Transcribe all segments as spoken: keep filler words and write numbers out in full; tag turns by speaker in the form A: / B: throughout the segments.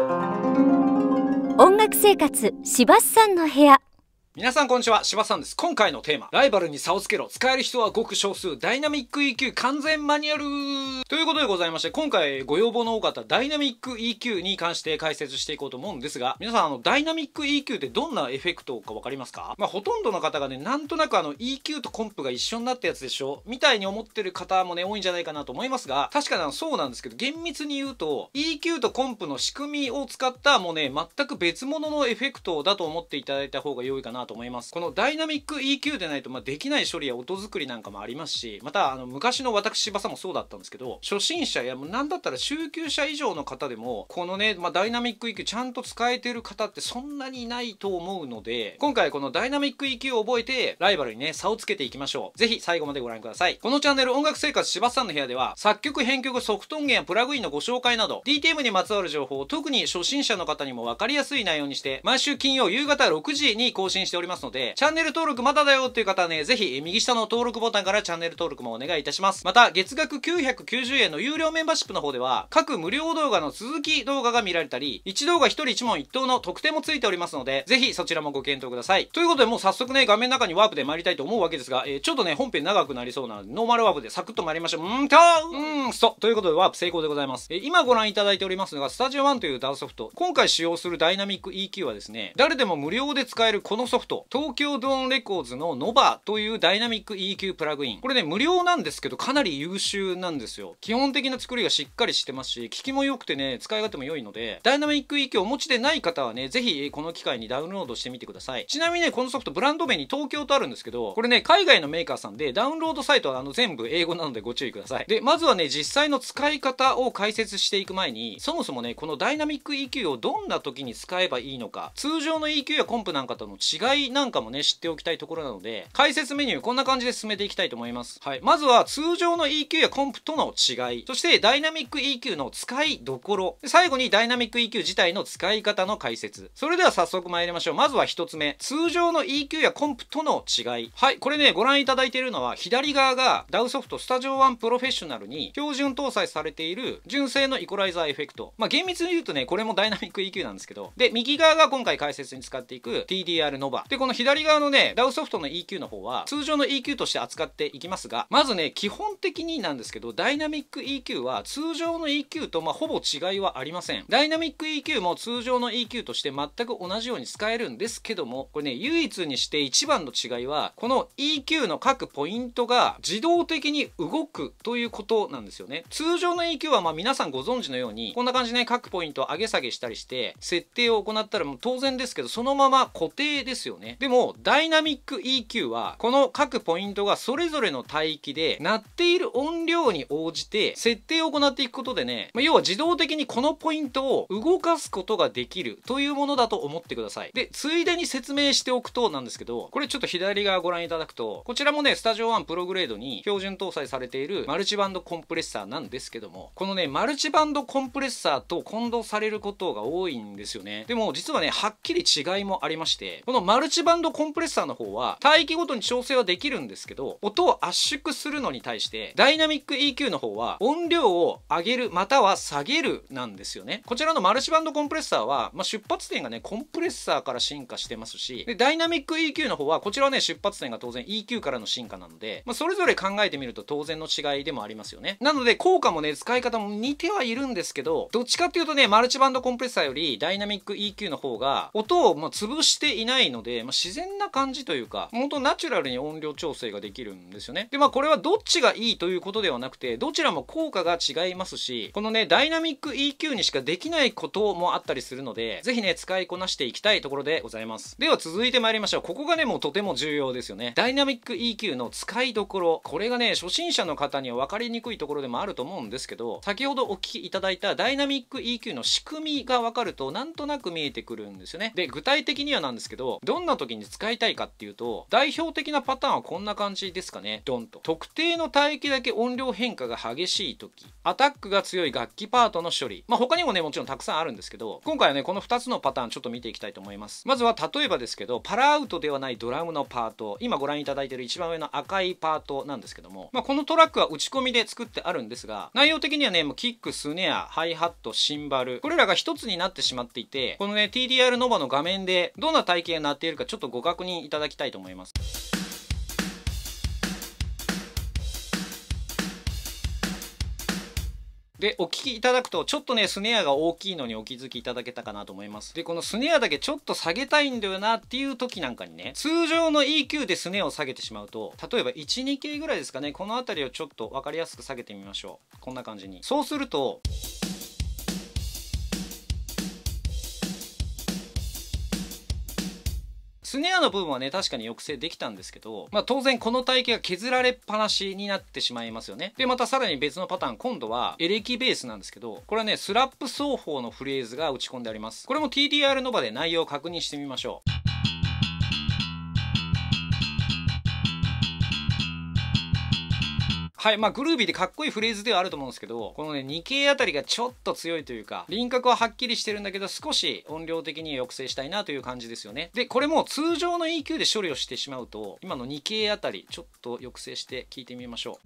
A: 音楽生活しばっさんの部屋。
B: 皆さんこんにちは、柴さんです。今回のテーマ、ライバルに差をつけろ、使える人はごく少数、ダイナミック イーキュー 完全マニュアルということでございまして、今回ご要望の多かったダイナミック イーキュー に関して解説していこうと思うんですが、皆さんあのダイナミック イーキュー ってどんなエフェクトかわかりますか？まあほとんどの方がね、なんとなくあの イーキュー とコンプが一緒になったやつでしょみたいに思ってる方もね、多いんじゃないかなと思いますが、確かにそうなんですけど、厳密に言うと イーキュー とコンプの仕組みを使ったもうね、全く別物のエフェクトだと思っていただいた方が良いかなと思います。このダイナミック イーキュー でないと、まあ、できない処理や音作りなんかもありますし、またあの昔の私柴さんもそうだったんですけど、初心者やもう何だったら中級者以上の方でもこのね、まあ、ダイナミック イーキュー ちゃんと使えてる方ってそんなにいないと思うので、今回このダイナミック イーキュー を覚えてライバルにね差をつけていきましょう。ぜひ最後までご覧ください。このチャンネル音楽生活柴さんの部屋では、作曲編曲ソフト音源やプラグインのご紹介など ディーティーエム にまつわる情報を特に初心者の方にも分かりやすい内容にして毎週金曜夕方ろくじに更新しておりますので、チャンネル登録まだだよっていう方はね、ぜひ右下の登録ボタンからチャンネル登録もお願いいたします。また月額きゅうひゃくきゅうじゅうえんの有料メンバーシップの方では、各無料動画の続き動画が見られたり、いち動画ひとりいち問いち答の特典もついておりますので、ぜひそちらもご検討ください。ということで、もう早速ね、画面の中にワープで参りたいと思うわけですが、えー、ちょっとね、本編長くなりそうなのでノーマルワープでサクッと参りましょう。うーんとうーんそうということでワープ成功でございます。えー、今ご覧いただいておりますのがスタジオワンというダウソフト。今回使用するダイナミック イーキュー はですね、誰でも無料で使えるこのソフト、東京ドーンレコーズのノバというダイナミック イーキュー プラグイン。これね、無料なんですけどかなり優秀なんですよ。基本的な作りがしっかりしてますし、効きも良くてね、使い勝手も良いので、ダイナミック イーキュー をお持ちでない方はね、ぜひこの機会にダウンロードしてみてください。ちなみにね、このソフトブランド名に東京とあるんですけど、これね、海外のメーカーさんでダウンロードサイトはあの全部英語なのでご注意ください。で、まずはね、実際の使い方を解説していく前に、そもそもね、このダイナミック イーキュー をどんな時に使えばいいのか、通常の イーキュー やコンプなんかとの違いなんかもね、知っておきたいところなので、解説メニューこんな感じで進めていきたいと思います。はい。まずは通常の イーキュー やコンプとの違い、そしてダイナミック イーキュー の使いどころ、最後にダイナミック イーキュー 自体の使い方の解説。それでは早速参りましょう。まずはひとつめ、通常の イーキュー やコンプとの違い。はい。これね、ご覧いただいているのは左側がダウソフトスタジオワンプロフェッショナルに標準搭載されている純正のイコライザーエフェクト。まあ厳密に言うとね、これもダイナミック イーキュー なんですけど、で、右側が今回解説に使っていく ティーディーアール ノバ。で、この左側のね、ダウソフトの イーキュー の方は通常の イーキュー として扱っていきますが、まずね、基本的になんですけど、ダイナミック イーキュー は通常の イーキュー とまあほぼ違いはありません。ダイナミック イーキュー も通常の イーキュー として全く同じように使えるんですけども、これね、唯一にして一番の違いは、この イーキュー の各ポイントが自動的に動くということなんですよね。通常の イーキュー はまあ皆さんご存知のように、こんな感じでね、各ポイントを上げ下げしたりして、設定を行ったらもう当然ですけど、そのまま固定ですよね。でも、ダイナミック イーキュー は、この各ポイントがそれぞれの帯域で、鳴っている音量に応じて、設定を行っていくことでね、まあ、要は自動的にこのポイントを動かすことができるというものだと思ってください。で、ついでに説明しておくとなんですけど、これちょっと左側ご覧いただくと、こちらもね、スタジオワンプログレードに標準搭載されているマルチバンドコンプレッサーなんですけども、このね、マルチバンドコンプレッサーと混同されることが多いんですよね。でも実はね、はっきり違いもありまして、このマルチバンドコンプレッサーの方は帯域ごとに調整はできるんですけど、音を圧縮するのに対してダイナミック イーキュー の方は音量を上げるまたは下げるなんですよね。こちらのマルチバンドコンプレッサーは、まあ、出発点がね、コンプレッサーから進化してますし、でダイナミック イーキュー の方はこちらはね、出発点が当然 イーキュー からの進化なので、まあ、それぞれ考えてみると当然の違いでもありますよね。なので効果もね、使い方も似てはいるんですけど、どっちかっていうとね、マルチバンドコンプレッサーよりダイナミック イーキュー の方が音をまあ潰していないので、まあ、自然な感じというか、本当ナチュラルに音量調整ができるんですよね。でまあこれはどっちがいいということではなくて、どちらも効果が違いますし、このね、ダイナミック イーキュー にしかできないこともあったりするので、ぜひね、使いこなしていきたいところでございます。では続いて参りましょう。ここがね、もうとても重要ですよね。ダイナミック イーキュー の使いどころ。これがね、初心者の方には分かりにくいところでもあると思うんですけど、先ほどお聞きいただいたダイナミック イーキュー の仕組みが分かるとなんとなく見えてくるんですよね。で具体的にはなんですけど、 どんな時に使いたいかっていうと、代表的なパターンはこんな感じですかね。ドンと。特定の帯域だけ音量変化が激しい時、アタックが強い楽器パートの処理。まあ他にもね、もちろんたくさんあるんですけど、今回はね、このふたつのパターンちょっと見ていきたいと思います。まずは例えばですけど、パラアウトではないドラムのパート、今ご覧いただいている一番上の赤いパートなんですけども、まあこのトラックは打ち込みで作ってあるんですが、内容的にはね、もうキック、スネア、ハイハット、シンバル、これらが一つになってしまっていて、このね、ティーディーアール ノバの画面でどんな体型になっているかちょっとご確認いただきたいと思います。で、お聞きいただくと、ちょっとね、スネアが大きいのにお気づきいただけたかなと思います。で、このスネアだけちょっと下げたいんだよなっていう時なんかにね、通常の イーキュー でスネアを下げてしまうと、例えばいち、にケーぐらいですかね、この辺りをちょっと分かりやすく下げてみましょう。こんな感じに。そうすると、スネアの部分はね、確かに抑制できたんですけど、まあ当然この体型が削られっぱなしになってしまいますよね。で、またさらに別のパターン、今度はエレキベースなんですけど、これはね、スラップ奏法のフレーズが打ち込んであります。これも ティーディーアール ノバで内容を確認してみましょう。はい。まあ、グルービーでかっこいいフレーズではあると思うんですけど、このね、にケーあたりがちょっと強いというか、輪郭ははっきりしてるんだけど、少し音量的に抑制したいなという感じですよね。で、これも通常の イーキュー で処理をしてしまうと、今のにケーあたり、ちょっと抑制して聞いてみましょう。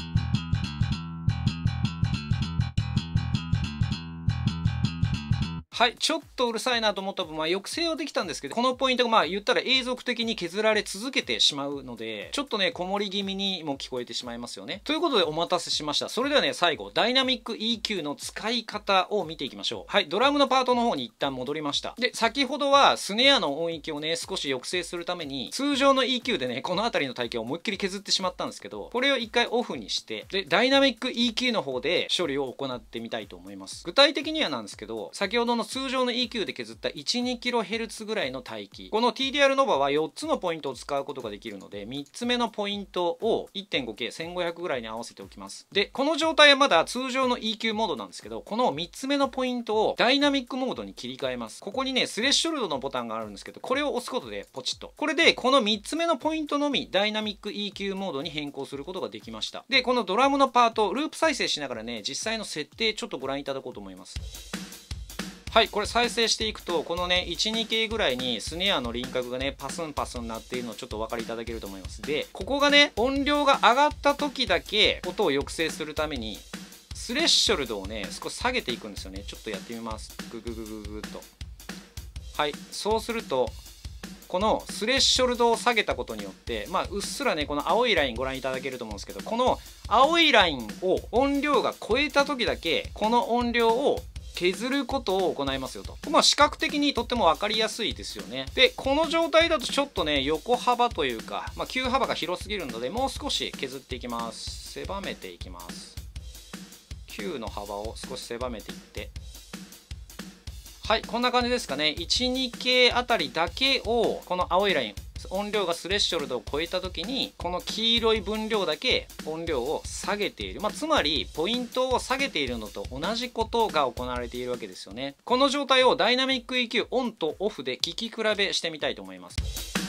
B: はい。ちょっとうるさいなと思った分、まあ、抑制はできたんですけど、このポイントがまあ言ったら永続的に削られ続けてしまうので、ちょっとね、こもり気味にも聞こえてしまいますよね。ということでお待たせしました。それではね、最後、ダイナミック イーキュー の使い方を見ていきましょう。はい。ドラムのパートの方に一旦戻りました。で、先ほどはスネアの音域をね、少し抑制するために、通常の イーキュー でね、この辺りの体型を思いっきり削ってしまったんですけど、これを一回オフにして、で、ダイナミック イーキュー の方で処理を行ってみたいと思います。具体的にはなんですけど、先ほどの通常の イーキューで削ったいち、にキロヘルツ ぐらいの帯域。この ティーディーアール ノバはよっつのポイントを使うことができるので、みっつめのポイントを いってんごケー、せんごひゃく ぐらいに合わせておきます。で、この状態はまだ通常の イーキュー モードなんですけど、このみっつめのポイントをダイナミックモードに切り替えます。ここにね、スレッショルドのボタンがあるんですけど、これを押すことでポチッと。これで、このみっつめのポイントのみダイナミック イーキュー モードに変更することができました。で、このドラムのパート、ループ再生しながらね、実際の設定ちょっとご覧いただこうと思います。はい、これ再生していくと、このね、いち、にケーぐらいにスネアの輪郭がね、パスンパスンなっているのをちょっとお分かりいただけると思います。で、ここがね、音量が上がった時だけ音を抑制するために、スレッショルドをね、少し下げていくんですよね。ちょっとやってみます。グググググッと。はい、そうすると、このスレッショルドを下げたことによって、まあ、うっすらね、この青いラインご覧いただけると思うんですけど、この青いラインを音量が超えた時だけ、この音量を削ることを行いますよと。まあ視覚的にとっても分かりやすいですよね。で、この状態だとちょっとね、横幅というか、まあ急幅が広すぎるので、もう少し削っていきます。狭めていきます。Q の幅を少し狭めていって。はい、こんな感じですかね。いち、にケーあたりだけを、この青いライン、音量がスレッショルドを超えた時にこの黄色い分量だけ音量を下げている、まあ、つまりポイントを下げているのと同じことが行われているわけですよね。この状態をダイナミック イーキュー オンとオフで聞き比べしてみたいと思います。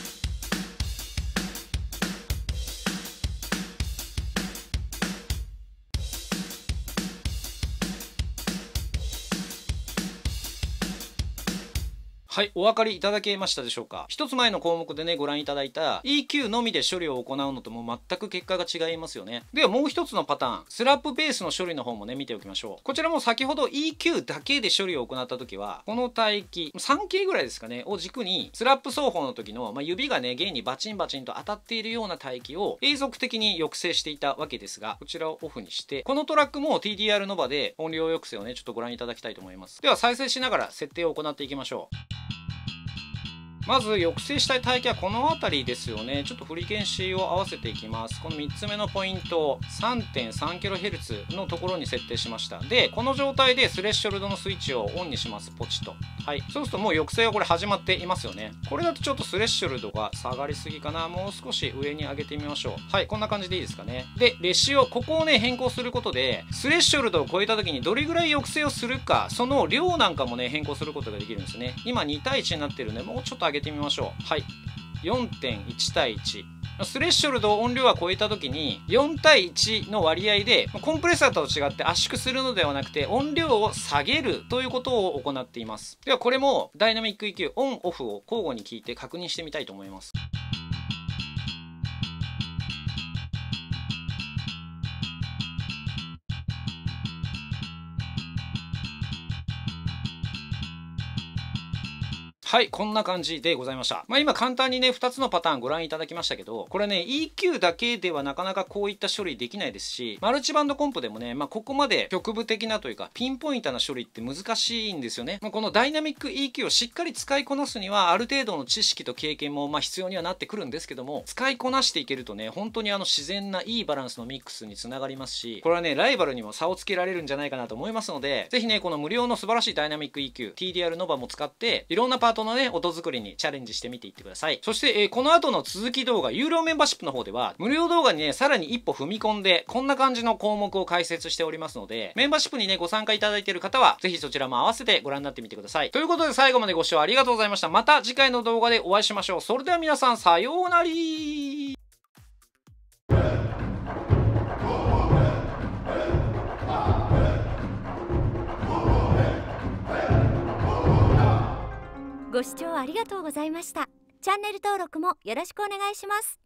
B: はい、お分かりいただけましたでしょうか。一つ前の項目でね、ご覧いただいた イーキュー のみで処理を行うのとも全く結果が違いますよね。ではもう一つのパターン、スラップベースの処理の方もね、見ておきましょう。こちらも先ほど イーキュー だけで処理を行った時は、この帯域、さんケーぐらいですかね、を軸に、スラップ奏法の時の、まあ、指がね、弦にバチンバチンと当たっているような帯域を永続的に抑制していたわけですが、こちらをオフにして、このトラックも ティーディーアール ノバで音量抑制をね、ちょっとご覧いただきたいと思います。では再生しながら設定を行っていきましょう。まず抑制したい帯域はこの辺りですよね。ちょっとフリケンシーを合わせていきます。このみっつめのポイントを さんてんさんキロヘルツ のところに設定しました。で、この状態でスレッショルドのスイッチをオンにします。ポチッと。はい。そうするともう抑制はこれ始まっていますよね。これだとちょっとスレッショルドが下がりすぎかな。もう少し上に上げてみましょう。はい。こんな感じでいいですかね。で、レシオ、ここをね、変更することで、スレッショルドを超えた時にどれぐらい抑制をするか、その量なんかもね、変更することができるんですね。今に対いちになってるんで、もうちょっと上げげてみましょう。はい。よんてんいち 対いち。スレッショルド音量は超えた時によん対いちの割合でコンプレッサーと違って圧縮するのではなくて音量を下げるということを行っています。ではこれもダイナミック イーキュー オンオフを交互に聞いて確認してみたいと思います。はい、こんな感じでございました。まあ今簡単にね、ふたつのパターンご覧いただきましたけど、これね、イーキュー だけではなかなかこういった処理できないですし、マルチバンドコンプでもね、まあここまで局部的なというか、ピンポイントな処理って難しいんですよね。まあ、このダイナミック イーキュー をしっかり使いこなすには、ある程度の知識と経験もまあ必要にはなってくるんですけども、使いこなしていけるとね、本当にあの自然ないいバランスのミックスにつながりますし、これはね、ライバルにも差をつけられるんじゃないかなと思いますので、ぜひね、この無料の素晴らしいダイナミック イーキュー、ティーディーアール ノバも使って、いろんなパートのね、音作りにチャレンジしてみていってください。そして、えー、この後の続き動画、有料メンバーシップの方では、無料動画にね、さらに一歩踏み込んで、こんな感じの項目を解説しておりますので、メンバーシップにね、ご参加いただいている方は、ぜひそちらも合わせてご覧になってみてください。ということで、最後までご視聴ありがとうございました。また次回の動画でお会いしましょう。それでは皆さん、さようなら。
A: ご視聴ありがとうございました。チャンネル登録もよろしくお願いします。